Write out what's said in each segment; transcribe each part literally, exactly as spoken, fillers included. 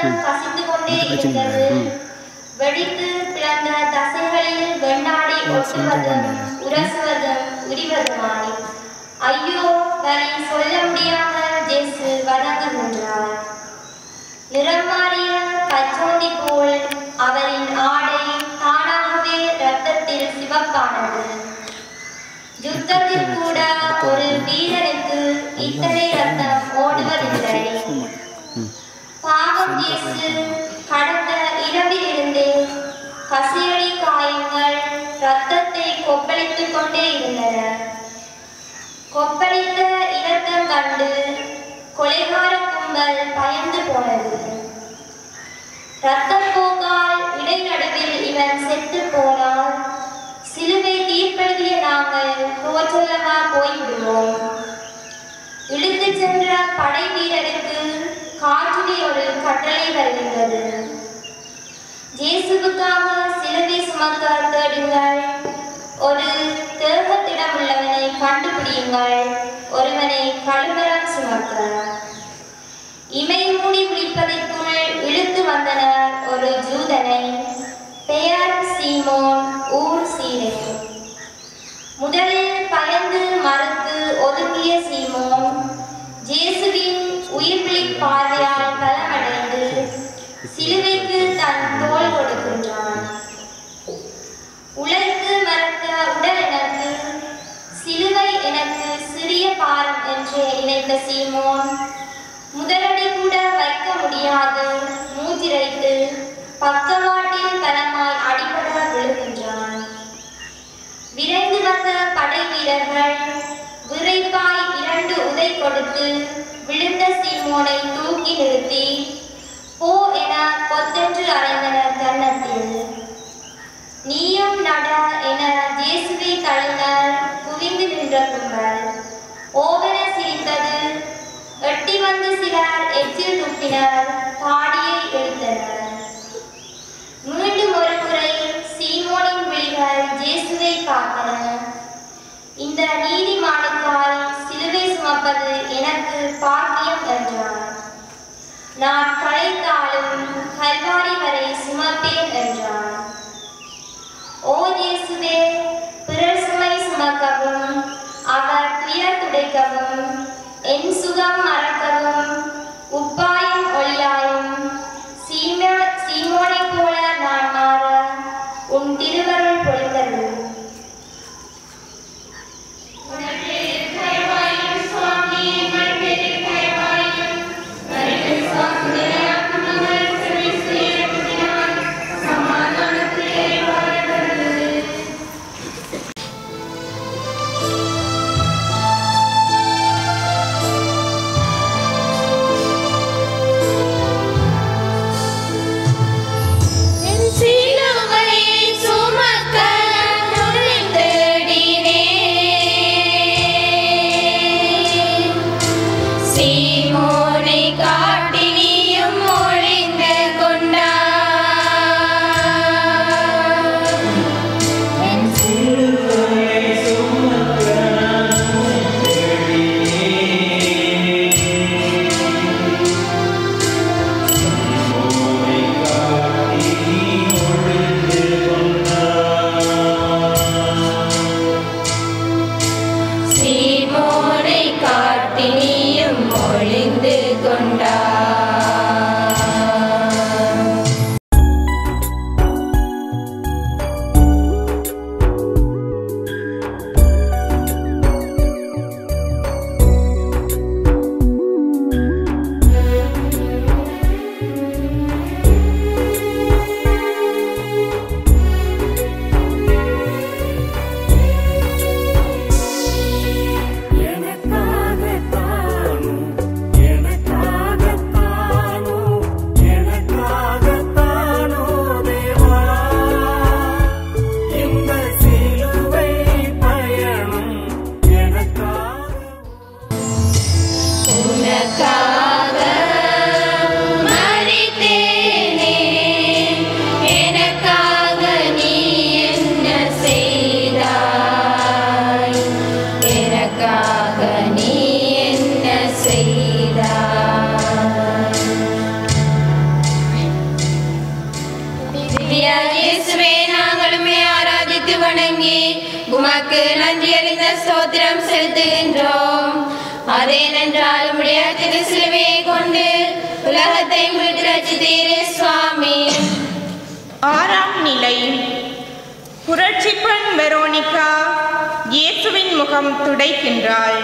ரத்தம் கசிந்து கொண்டே இருந்தது. வெடித்து பிளந்த தசைகளில் வெண்ணாடி ஒட்டுவதும் உரசுவதும் உரிவதுமானி. ஐயோ, வரி சொல்ல முடியாமல் ஜேசு வதங்குகின்றார். நிறம் மாறிய பச்சோந்தி போல் அவரின் ஆடை தானாகவே ரத்தத்தில் சிவப்பானது. யுத்தத்தில் கூட ஒரு வீரனுக்கு இத்தனை ரத்தம் ஓடுவதில்லை. பாவம் இயேசு கடந்த இரவிலிருந்தே கசியடி காயங்கள் ரத்தத்தை கொப்பளித்துக் கொண்டே இருந்தன. கொப்பளித்த இரத்தம் கண்டு கொலைகார கும்பல் பயந்து போனது. ரத்தம் போக்கால் இடைநடுவில் இவன் செத்து போனால் சிலுவை தீர்ப்பெழுதிய நாங்கள் தோற்றலமா போய்விடுவோம். இழுத்து சென்ற படை வீரருக்கு காற்றிலே ஒரு கட்டளை வருகின்றது. இயேசுவுக்காக சிலுவை சுமக்க தேடுங்கள். ஒரு தேகத்திடம் உள்ளவனை கண்டுபிடியுங்கள். ஒருவனை கழுமரம் சுமக்க. இமை மூடி விழிப்பதற்குள் இழுத்து வந்தனர் ஒரு ஜூதனை, பெயர் சீமோன், ஊர் சீரே. முதலில் பயந்து மறுத்து ஒதுங்கிய சீமோன் இயேசுவின் உயிர்ப்பிழி பார்வையால் பலமடைந்து சிலுவைக்கு தன் தோள் கொடுக்கின்றான். உழைத்து மறக்க உடல் எனக்கு, சிலுவை எனக்கு சிறிய பாரம் என்று நினைத்த சீமோன் முதலடி கூட வைக்க முடியாது மூச்சிரைத்து பக்கவாட்டில் பலமாய் அடிபட விழுகின்றான். விரைந்து வந்த படை வீரர்கள் விரைப்பாய் இரண்டு உதை கொடுத்து விழுந்த சீமோனை தூக்கி நிறுத்தி போ என கொத்தென்று அறைந்தனர் கன்னத்தில். நீயும் நட என இயேசுவை தள்ளினர் குவிந்து நின்ற கும்பல். ஓவன சிரித்தது. எட்டி வந்து சிலர் எச்சில் துப்பினர், பாடியை எடுத்தனர். மீண்டும் ஒரு முறை சீமோனின் விழிகள் இயேசுவை பார்த்தன. இந்த நீதிமானுக்காய் சிலுவை சுமப்பது எனக்கு பாக்கியம் என்றார். நான் களைத்தாலும் கல்வாரி வரை சுமப்பேன் என்றார். ஓ இயேசுவே, பிறர் சுமை சுமக்கவும் அவர் துயர் துடைக்கவும் என் சுகம் மறக்கவும் உப்பாயும் ஒளியாயும் சீமோ சீமோனை போல நான் மாற உன் திருவருள் பொழிந்தது. Thank you. உமக்கு நன்றி அறிந்த ஸ்தோத்திரம் செலுத்துகின்றோம். அதேனென்றால் உம்முடைய திரு சிலுவையை கொண்டு உலகத்தை மீட்டு ரட்சித்தீரே சுவாமி. ஆறாம் நிலை. புரட்சி பெண் வெரோனிகா இயேசுவின் முகம் துடைக்கின்றாள்.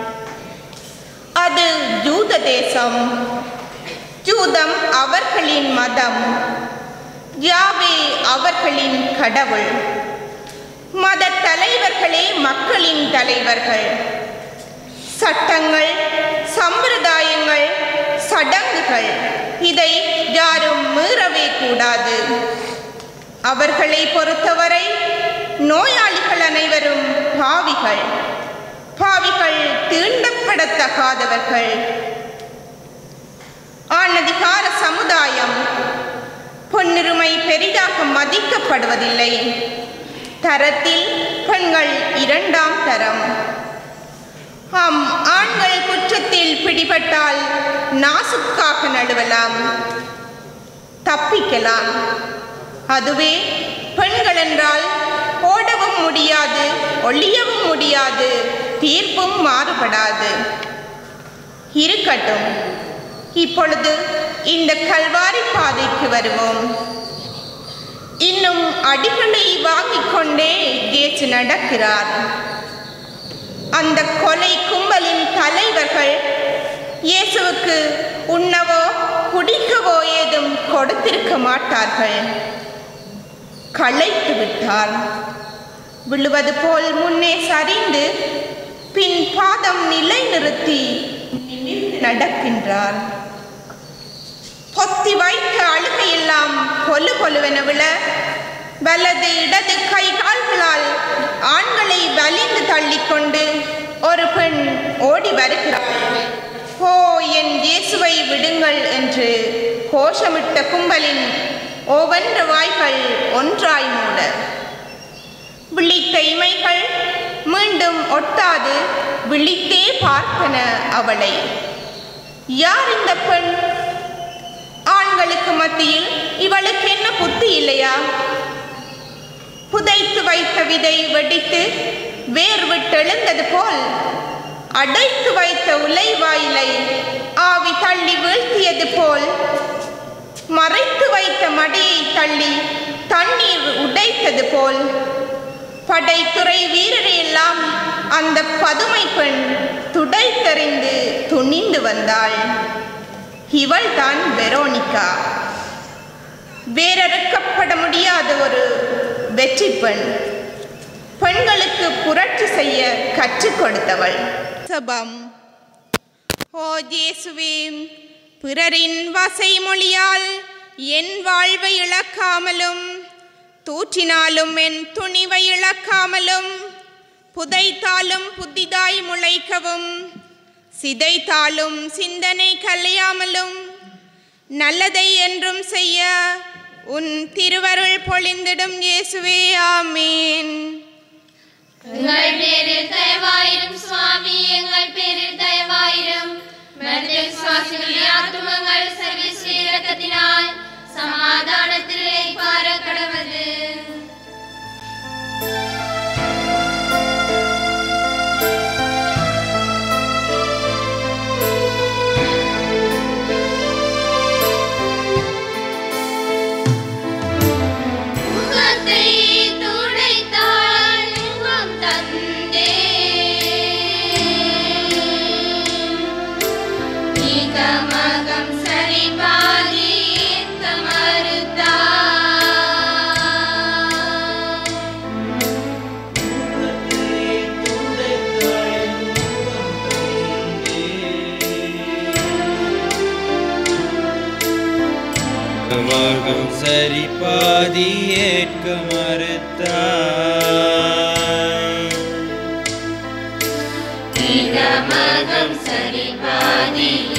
அது ஜூத தேசம். ஜூதம் அவர்களின் மதம். யாவே அவர்களின் கடவுள். மத தலைவர்களே மக்களின் தலைவர்கள். சட்டங்கள், சம்பிரதாயங்கள், சடங்குகள் இதை யாரும் மீறவே கூடாது. அவர்களை பொறுத்தவரை நோயாளிகள் அனைவரும் பாவிகள். பாவிகள் தீண்டப்படத்தகாதவர்கள். ஆணதிகார சமுதாயம் பெண்ணுரிமை பெரிதாக மதிக்கப்படுவதில்லை. தரத்தில் பெண்கள் இரண்டாம் தரம். ஆம், ஆண்கள் குற்றத்தில் பிடிபட்டால் நாசுக்காக நழுவலாம், தப்பிக்கலாம். அதுவே பெண்கள் என்றால் ஓடவும் முடியாது, ஒளியவும் முடியாது, தீர்ப்பும் மாறுபடாது. இருக்கட்டும், இப்பொழுது இந்த கல்வாரி பாதைக்கு வருவோம். இன்னும் அடிகளை வாங்கிக் கொண்டே இயேசு நடக்கிறார். அந்த கொலை கும்பலின் தலைவர்கள் இயேசுவுக்கு உண்ணவோ குடிக்கவோ ஏதும் கொடுத்திருக்க மாட்டார்கள். களைத்து விட்டார். விழுவது போல் முன்னே சரிந்து பின் பாதம் நிலை நிறுத்தி நடக்கின்றார். பொத்தி வைத்த அழுகையெல்லாம் பொலு பொலுவென விழ வலது இடது கை கால்களால் ஆண்களை வலிந்து தள்ளிக்கொண்டு ஒரு பெண் ஓடி வருகிறாள். ஓ, என் இயேசுவை விடுங்கள் என்று கோஷமிட்ட கும்பலின் ஓவென்ற வாய்கள் ஒன்றாய் மூட விழித்த இமைகள் மீண்டும் ஒட்டாது விழித்தே பார்த்தன அவளை. யார் இந்த பெண்? ஆண்களுக்கு மத்தியில் இவளுக்கு என்ன புத்தி இல்லையா? புதைத்து வைத்த விதை வெடித்து வேர் விட்டெழுந்தது போல் அடைத்து வைத்த உலை வாயிலை ஆவி தள்ளி வீழ்த்தியது போல் மறைத்து வைத்த மடியை தள்ளி தண்ணீர் உடைத்தது போல் படைத்துறை வீரரையெல்லாம் அந்த பதுமை பெண் துடைத்தறிந்து துணிந்து வந்தாள். இவள் தான் வெரோனிகா. வேறறுக்கப்பட முடியாத ஒரு வெற்றி பெண். பெண்களுக்கு புரட்சி செய்ய கற்றுக் கொடுத்தவள். சபம். ஓ இயேசுவே, பிறரின் வசை மொழியால் என் வாழ்வை இழக்காமலும் தூற்றினாலும் என் துணிவை இழக்காமலும் புதைத்தாலும் புதிதாய் முளைக்கவும் சிதைத்தாலும் சிந்தனை கலையாமலும் நல்லதை என்றும் செய்ய உன் திருவருள் பொழிந்திடும் இயேசுவே, ஆமீன். எங்கள் பேரில் தயவாயிரும் சுவாமி, எங்கள் பேரில் தயவாயிரும். ஆத்துமங்கள் சர்வீஸ்வர இரக்கத்தினால் சமாதானத்தில் இளைப்பாற கடவது. மகம் சரி பாதி ஏற்க மறுத்தாய். மகம் சரி பாதி